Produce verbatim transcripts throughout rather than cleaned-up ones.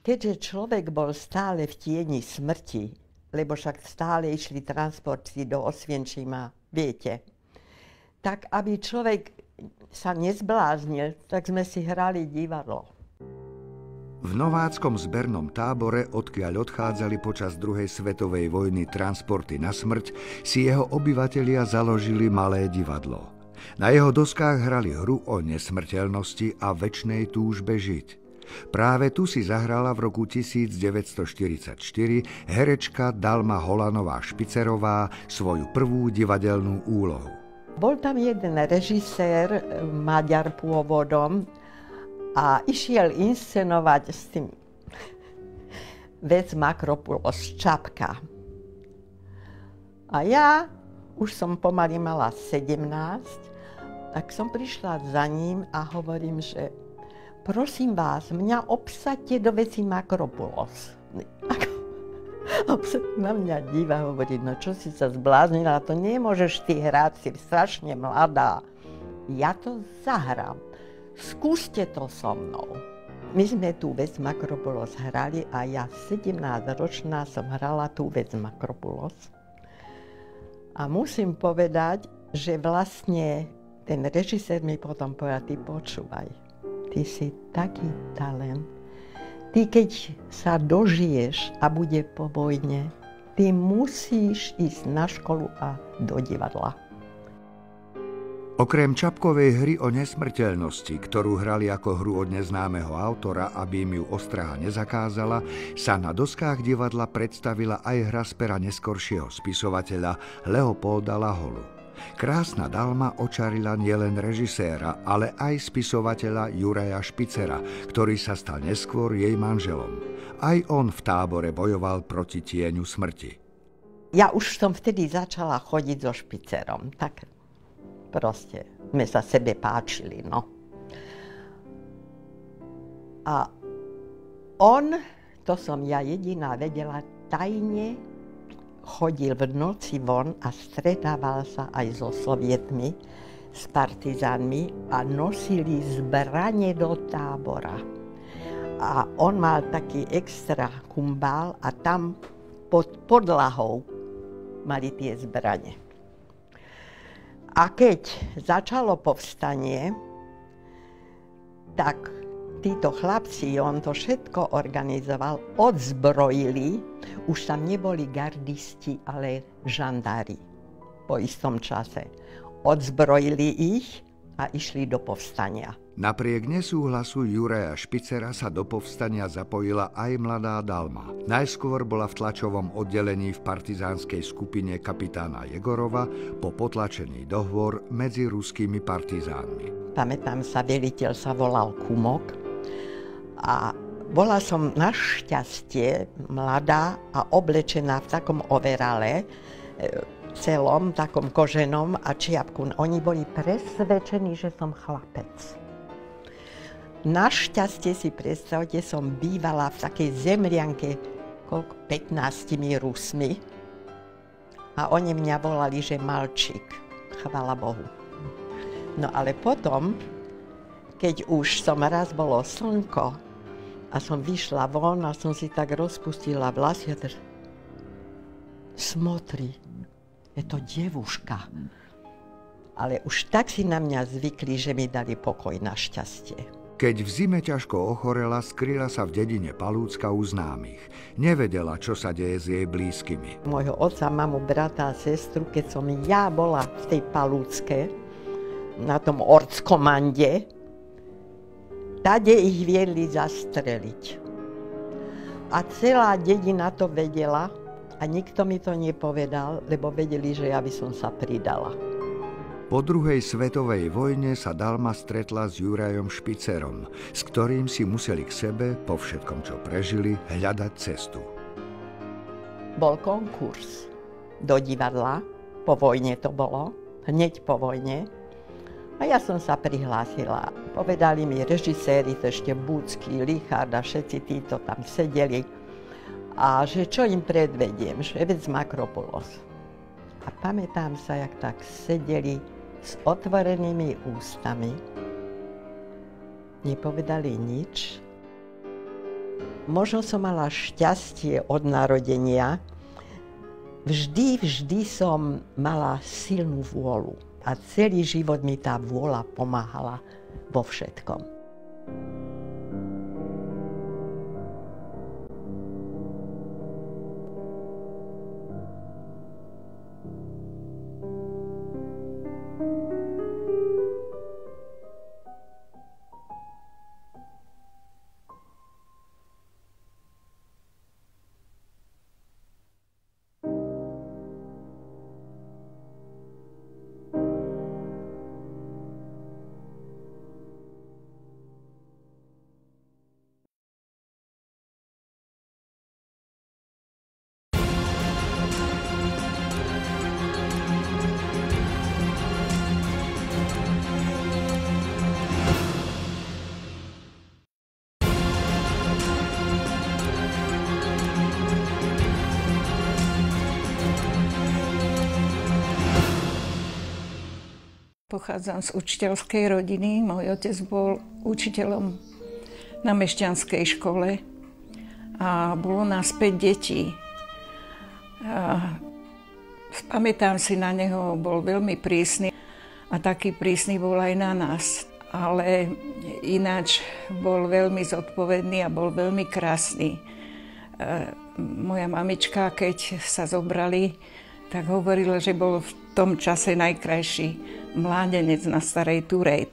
Keďže človek bol stále v tieni smrti, lebo však stále išli transporty do Osvienčima, viete, tak aby človek sa nezbláznil, tak sme si hrali divadlo. V nováckom zbernom tábore, odkiaľ odchádzali počas druhej svetovej vojny transporty na smrť, si jeho obyvatelia založili malé divadlo. Na jeho doskách hrali hru o nesmrteľnosti a večnej túžbe žiť. Práve tu si zahrala v roku devätnásťstoštyridsaťštyri herečka Dalma Holanová-Špicerová svoju prvú divadelnú úlohu. Bol tam jeden režisér, Maďar pôvodom, a išiel inscenovať s tým vec Makropulos, Čapka. A ja už som pomaly mala sedemnásť, tak som prišla za ním a hovorím, že prosím vás, mňa obsaďte do veci Makropulos. Na mňa díva, hovorí, no čo si sa zbláznila, to nemôžeš ty hrať, si strašne mladá. Ja to zahrám. Skúste to so mnou. My sme tú vec Makropulos hrali a ja sedemnásťročná som hrala tú vec Makropulos. A musím povedať, že vlastne ten režisér mi potom povedal, ty počúvaj, ty si taký talent. Ty keď sa dožiješ a bude po vojne, ty musíš ísť na školu a do divadla. Okrem Čapkovej hry o nesmrteľnosti, ktorú hrali ako hru od neznámeho autora, aby im ju ostraha nezakázala, sa na doskách divadla predstavila aj hra z pera neskoršieho spisovateľa Leopolda Laholu. Krásna Dalma očarila nielen režiséra, ale aj spisovateľa Juraja Špicera, ktorý sa stal neskôr jej manželom. Aj on v tábore bojoval proti tieňu smrti. Ja už som vtedy začala chodiť so Špicerom, tak proste sme sa sebe páčili, no. A on, to som ja jediná vedela, tajne chodil v noci von a stretával sa aj so sovietmi, s partizánmi a nosili zbrane do tábora. A on mal taký extra kumbál a tam pod podlahou mali tie zbrane. A keď začalo povstanie, tak títo chlapci, on to všetko organizoval, odzbrojili, už tam neboli gardisti, ale žandári po istom čase. Odzbrojili ich a išli do povstania. Napriek nesúhlasu Juraja Špicera sa do povstania zapojila aj mladá Dalma. Najskôr bola v tlačovom oddelení v partizánskej skupine kapitána Jegorova po potlačený dohovor medzi ruskými partizánmi. Pamätám sa, veliteľ sa volal Kumok a bola som našťastie mladá a oblečená v takom overale, celom, takom koženom a čiapku. Oni boli presvedčení, že som chlapec. Našťastie si predstavte, som bývala v takej zemrianke koľko, pätnástimi Rusmi a oni mňa volali, že malčík. Chvála Bohu. No ale potom, keď už som raz bolo slnko a som vyšla von a som si tak rozpustila vlasy a tak, smotri, je to devuška. Ale už tak si na mňa zvykli, že mi dali pokoj našťastie. Keď v zime ťažko ochorela, skryla sa v dedine Palúcka u známych. Nevedela, čo sa deje s jej blízkymi. Môjho otca, mamu, brata a sestru, keď som ja bola v tej Palúcke, na tom orckomande, tade ich viedli zastreliť. A celá dedina to vedela a nikto mi to nepovedal, lebo vedeli, že ja by som sa pridala. Po druhej svetovej vojne sa Dalma stretla s Jurajom Špicerom, s ktorým si museli k sebe, po všetkom, čo prežili, hľadať cestu. Bol konkurs do divadla, po vojne to bolo, hneď po vojne. A ja som sa prihlásila. Povedali mi režiséri, to ešte Búcky, Lichard a všetci títo tam sedeli. A že čo im predvediem, že vec Makropulos. A pamätám sa, jak tak sedeli s otvorenými ústami. Nepovedali nič. Možno som mala šťastie od narodenia. Vždy, vždy som mala silnú vôľu. A celý život mi tá vôľa pomáhala vo všetkom. Pochádzam z učiteľskej rodiny. Môj otec bol učiteľom na mešťanskej škole a bolo nás päť detí. A pamätám si na neho, bol veľmi prísny a taký prísny bol aj na nás. Ale ináč bol veľmi zodpovedný a bol veľmi krásny. Moja mamička, keď sa zobrali, tak hovorila, že bol v tom čase najkrajší mládenec na Starej Turej.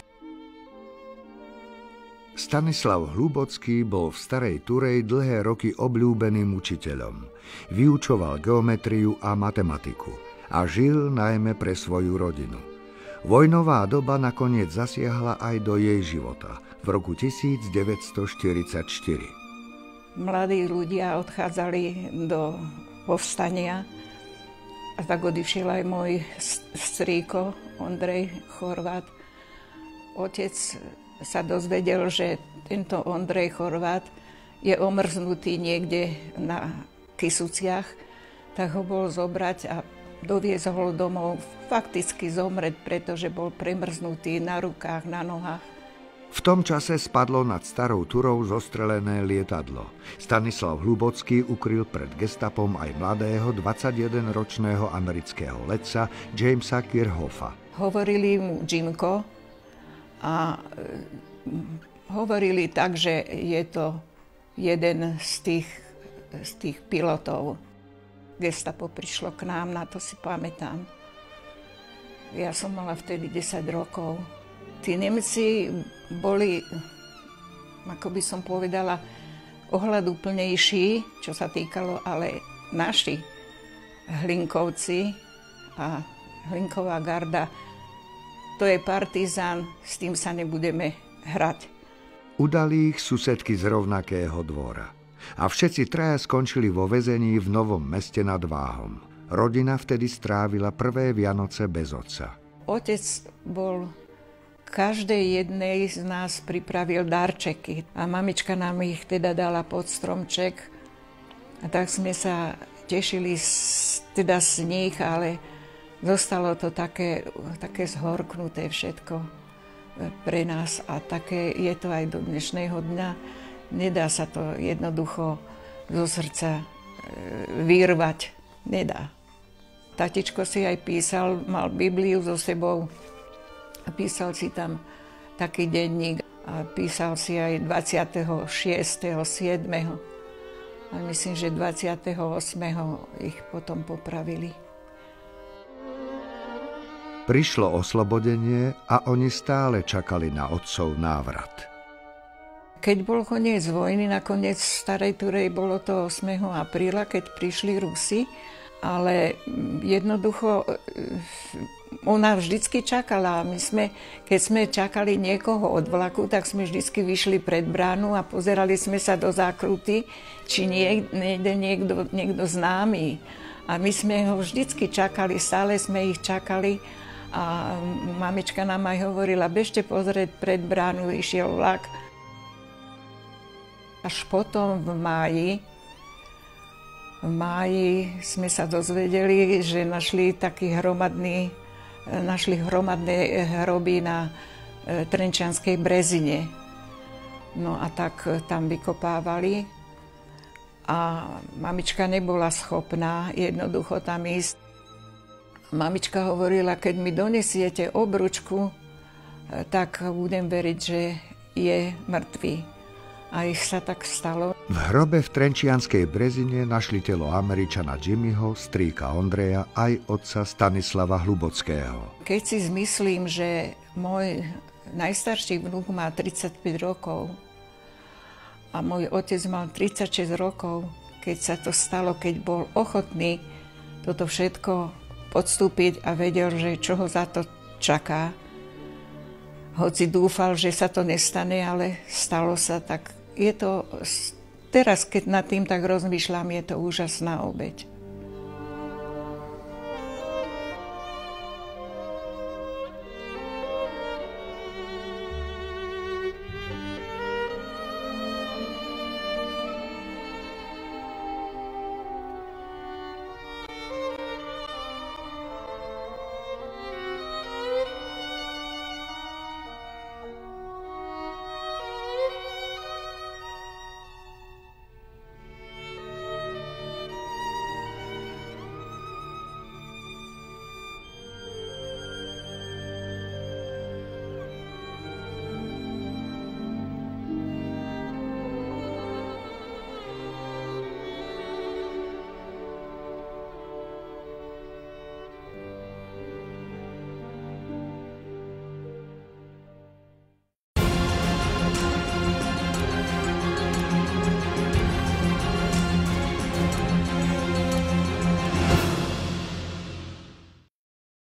Stanislav Hlubocký bol v Starej Turej dlhé roky obľúbeným učiteľom. Vyučoval geometriu a matematiku a žil najmä pre svoju rodinu. Vojnová doba nakoniec zasiahla aj do jej života v roku devätnásťstoštyridsaťštyri. Mladí ľudia odchádzali do povstania a tak odišiel aj môj strýko Ondrej Chorvát. Otec sa dozvedel, že tento Ondrej Chorvát je omrznutý niekde na Kysuciach, tak ho bol zobrať a doviezol ho domov fakticky zomreť, pretože bol premrznutý na rukách, na nohách. V tom čase spadlo nad Starou Turou zostrelené lietadlo. Stanislav Hlubocký ukryl pred gestapom aj mladého dvadsaťjedenročného amerického letca Jamesa Kirchhoffa. Hovorili mu Jimko a hovorili tak, že je to jeden z tých, z tých pilotov. Gestapo prišlo k nám, na to si pamätám. Ja som mala vtedy desať rokov. Tí Nemci boli, ako by som povedala, ohľaduplnejší, čo sa týkalo, ale naši Hlinkovci a Hlinková garda, to je partizán, s tým sa nebudeme hrať. Udali ich susedky z rovnakého dvora. A všetci traja skončili vo väzení v Novom Meste nad Váhom. Rodina vtedy strávila prvé Vianoce bez otca. Otec bol každej jednej z nás pripravil darčeky a mamička nám ich teda dala pod stromček a tak sme sa tešili z, teda z nich, ale zostalo to také, také zhorknuté všetko pre nás a také je to aj do dnešného dňa. Nedá sa to jednoducho zo srdca vyrvať. Nedá. Tatičko si aj písal, mal Bibliu so sebou a písal si tam taký denník a písal si aj dvadsiateho šiesteho siedmeho A myslím, že dvadsiateho ôsmeho ich potom popravili. Prišlo oslobodenie a oni stále čakali na otcov návrat. Keď bol koniec vojny, nakoniec v Starej Turej bolo to ôsmeho apríla, keď prišli Rusi, ale jednoducho ona vždycky čakala. My sme, keď sme čakali niekoho od vlaku, tak sme vždycky vyšli pred bránu a pozerali sme sa do zákruty, či nie, nejde niekto, niekto známy. A my sme ho vždycky čakali, stále sme ich čakali. A mamička nám aj hovorila, bežte pozrieť pred bránu, išiel vlak. Až potom v máji, v máji sme sa dozvedeli, že našli taký hromadný, našli hromadné hroby na Trenčianskej Brezine. No a tak tam vykopávali a mamička nebola schopná jednoducho tam ísť. Mamička hovorila, keď mi donesiete obručku, tak budem veriť, že je mŕtvý. A ich sa tak stalo. V hrobe v Trenčianskej Brezine našli telo Američana Jimmyho, strýka Ondreja aj otca Stanislava Hlubockého. Keď si zmyslím, že môj najstarší vnúk má tridsaťpäť rokov a môj otec mal tridsaťšesť rokov, keď sa to stalo, keď bol ochotný toto všetko podstúpiť a vedel, že čo ho za to čaká. Hoci dúfal, že sa to nestane, ale stalo sa, tak je to, teraz keď nad tým tak rozmýšľam, je to úžasná obeť.